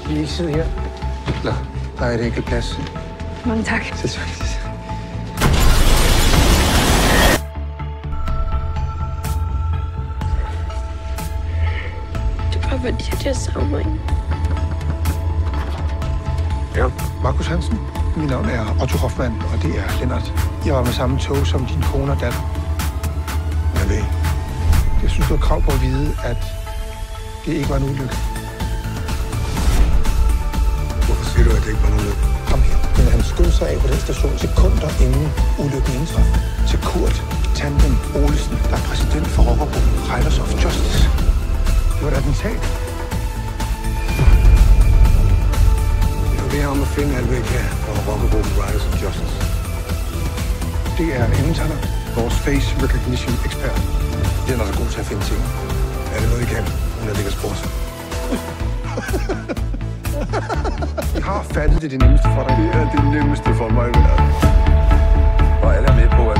Vil I ikke sidde her? Nå, der er et enkelt plads. Mange tak. Det var fordi, at jeg savner en. Ja. Markus Hansen. Mit navn er Otto Hoffmann, og det er Lennart. Jeg var med samme tog som din kone og datter. Jeg ved. Jeg synes, du har krav på at vide, at det ikke var en ulykke. Hvorfor siger du, at det ikke var en ulykke? Kom her. Men han skyndte sig af på den station sekunder inden ulykken indtraf. Til Kurt Tandem Olesen, der er præsident for rockergruppen Riders of Justice. Det var et attentat. Jeg vil bede ham at finde alt væk her fra rockergruppen Riders of Justice. Det er Emmentaler, vores face recognition ekspert. Den er så god til at finde ting. Er det noget, I kan? Hun er lækker sport. Jeg har fattet det nemmeste for dig. Det er det nemmeste for mig. Og alle er med på, at